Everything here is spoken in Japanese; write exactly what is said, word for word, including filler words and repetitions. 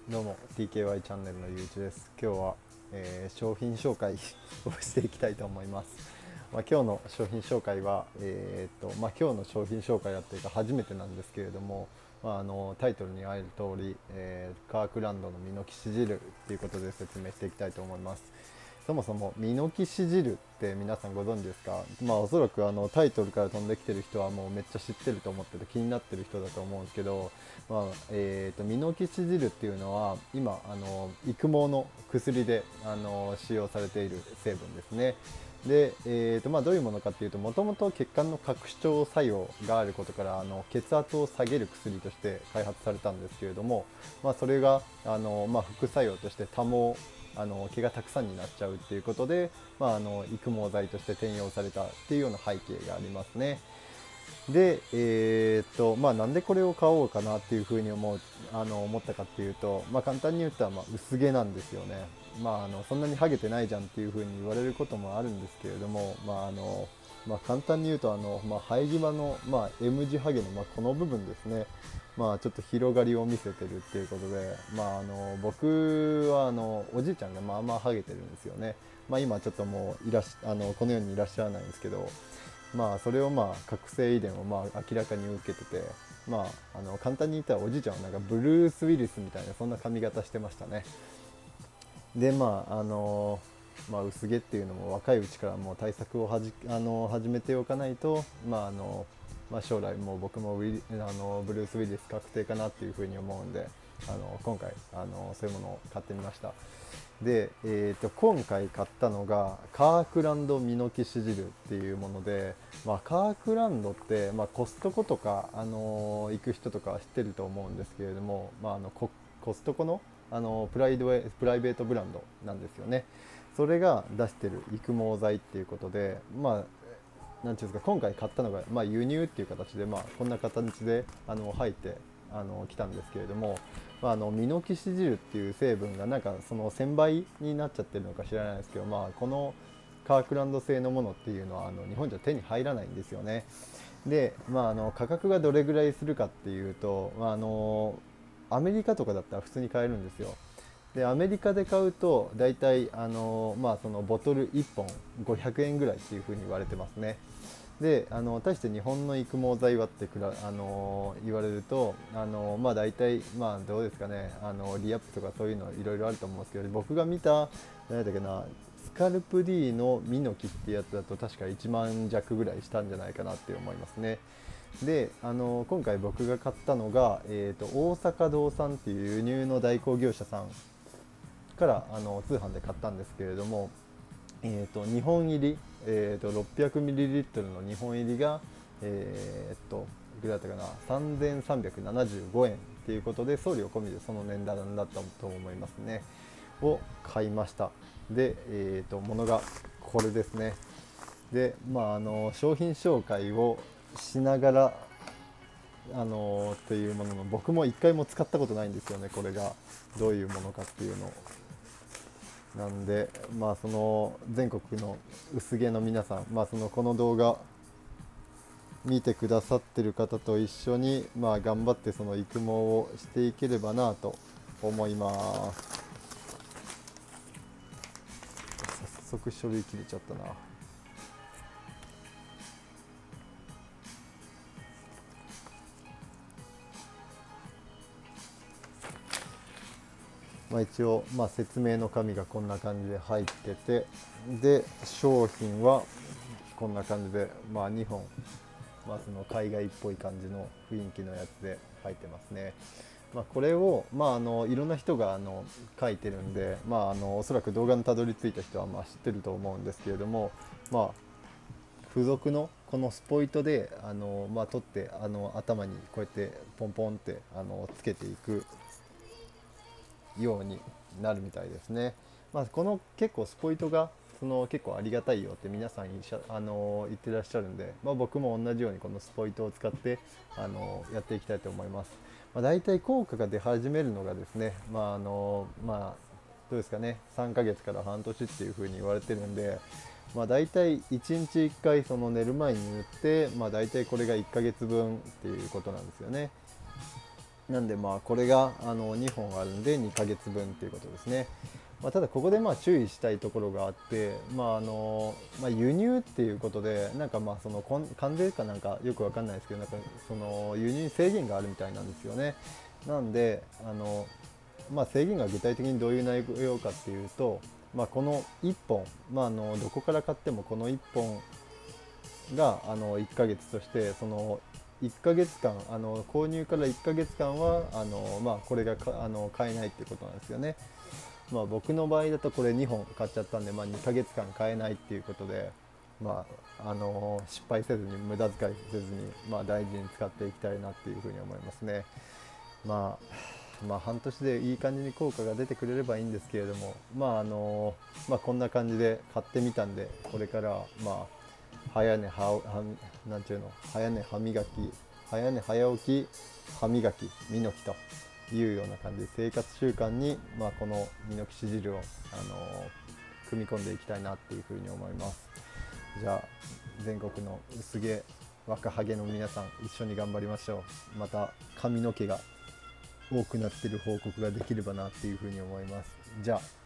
どうも ティーケーワイ チャンネルのゆういちです。今日は、えー商品紹介をしていきたいと思います。まあ、今日の商品紹介は、えーっとまあ、今日の商品紹介だっていうか初めてなんですけれども、まあ、あのタイトルにある通り、えーカークランドのミノキシ汁ということで説明していきたいと思います。そもそもミノキシ汁って皆さんご存知ですか？まあおそらくあのタイトルから飛んできてる人はもうめっちゃ知ってると思ってて気になってる人だと思うんですけど、まあえー、とミノキシ汁っていうのは今あの育毛の薬であの使用されている成分ですね。で、えーとまあ、どういうものかっていうと、もともと血管の拡張作用があることからあの血圧を下げる薬として開発されたんですけれども、まあ、それがあの、まあ、副作用として多毛あの毛がたくさんになっちゃうっていうことで、まあ、あの育毛剤として転用されたっていうような背景がありますね。で、えーっとまあ、なんでこれを買おうかなっていうふうに思うあの思ったかっていうと、まあ、簡単に言ったらまあ薄毛なんですよね。まあ、あのそんなにハゲてないじゃんっていうふうに言われることもあるんですけれども、まああのまあ、簡単に言うとあの、まあ、生え際の、まあ、M 字ハゲの、まあ、この部分ですね、まあ、ちょっと広がりを見せてるっていうことで、まあ、あの僕はあのおじいちゃんがまあまあハゲてるんですよね。まあ、今ちょっともういらしあのこの世にいらっしゃらないんですけど、まあそれをまあ覚醒遺伝をまあ明らかに受けてて、まあ、あの簡単に言ったらおじいちゃんはなんかブルース・ウィリスみたいなそんな髪型してましたね。でまああのまあ、薄毛っていうのも若いうちからもう対策をはじあの始めておかないと、まああのまあ、将来もう僕もウィリあのブルース・ウィリス確定かなっていうふうに思うんで、あの今回あのそういうものを買ってみました。で、えー、と今回買ったのがカークランドミノキシ汁っていうもので、まあ、カークランドって、まあ、コストコとか、あのー行く人とかは知ってると思うんですけれども、まあ、あのココストコの、あのプライドウェプライベートブランドなんですよね。それが出してる育毛剤っていうことで、まあなんていうんですか、今回買ったのが、まあ、輸入っていう形で、まあ、こんな形であの入ってあの来たんですけれども、まあ、あのミノキシジルっていう成分がなんかそのせんばいになっちゃってるのか知らないですけど、まあ、このカークランド製のものっていうのはあの日本じゃ手に入らないんですよね。で、まあ、あの価格がどれぐらいするかっていうと、まあ、あのアメリカとかだったら普通に買えるんですよ。でアメリカで買うと大体あの、まあ、そのボトルいっぽんごひゃくえんぐらいっていうふうに言われてますね。であの対して日本の育毛剤はってくら、あの言われると、あの、まあ、大体、まあ、どうですかね、あのリアップとかそういうのいろいろあると思うんですけど、僕が見た何だっけな、スカルプ D のミノキってやつだと確かいちまん弱ぐらいしたんじゃないかなって思いますね。であの今回僕が買ったのが、えーと、大阪堂さんっていう輸入の代行業者さんからあの通販で買ったんですけれども、えーと、にほん入り、えーと、ろっぴゃくミリリットル のにほん入りが、えーと、いくらだったかな、さんぜんさんびゃくななじゅうごえんっていうことで、送料込みでその値段だったと思いますね。を買いました。で、えーと、ものがこれですね。で、まあ、あの商品紹介をしながら、あのっていうものの、僕も一回も使ったことないんですよね、これがどういうものかっていうのを。なんで、まあ、その全国の薄毛の皆さん、まあ、そのこの動画見てくださってる方と一緒に、まあ、頑張ってその育毛をしていければなと思います。早速書類切れちゃったな。まあ、一応、まあ、説明の紙がこんな感じで入ってて、で商品はこんな感じで、まあ、にほん、まあ、その海外っぽい感じの雰囲気のやつで入ってますね。まあ、これを、まあ、あのいろんな人があの書いてるんで、まあ、あのおそらく動画にたどり着いた人はまあ知ってると思うんですけれども、まあ、付属のこのスポイトであの、まあ、取ってあの頭にこうやってポンポンってあのつけていくようになるみたいですね。まあ、この結構スポイトがその結構ありがたいよって皆さんあの言ってらっしゃるんで、まあ、僕も同じようにこのスポイトを使ってあのやっていきたいと思います。まあ、大体効果が出始めるのがですね、まああのまあ、どうですかね、さんかげつから半年っていう風に言われてるんで、まあ、大体いちにちいっかいその寝る前に塗って、まあ、大体これがいっかげつぶんっていうことなんですよね。 なんでまあこれがあのにほんあるんでにかげつぶんっていうことですね。まあ、ただここでまあ注意したいところがあって、まああのまあ、輸入っていうことでなんかまあその関税かなんかよくわかんないですけど、なんかその輸入制限があるみたいなんですよね。なんであの、まあ、制限が具体的にどういう内容かっていうと、まあ、このいっぽん、まあ、あのどこから買ってもこのいっぽんがあのいっかげつとして、そのいっかげつかんあの購入からいっかげつかんはあの、まあ、これがかあの買えないっていうことなんですよね。まあ、僕の場合だとこれにほん買っちゃったんで、まあ、にかげつかん買えないっていうことで、まあ、あの失敗せずに無駄遣いせずに、まあ、大事に使っていきたいなっていうふうに思いますね。まあ、まあ半年でいい感じに効果が出てくれればいいんですけれども、まああのまあ、こんな感じで買ってみたんで、これからまあ早寝ははなんちゅうの早寝歯磨き早寝早起き歯磨き身の木というような感じで生活習慣に、まあ、このミノキシジルを、あの組み込んでいきたいなっていうふうに思います。じゃあ全国の薄毛若ハゲの皆さん、一緒に頑張りましょう。また髪の毛が多くなっている報告ができればなっていうふうに思います。じゃあ